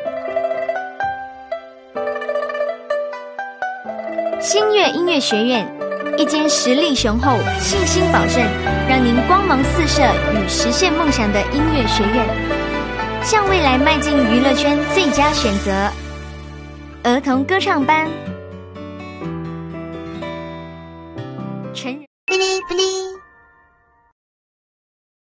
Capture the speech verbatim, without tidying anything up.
新月音乐学院，一间实力雄厚、信心保证，让您光芒四射与实现梦想的音乐学院，向未来迈进娱乐圈最佳选择。儿童歌唱班，成人。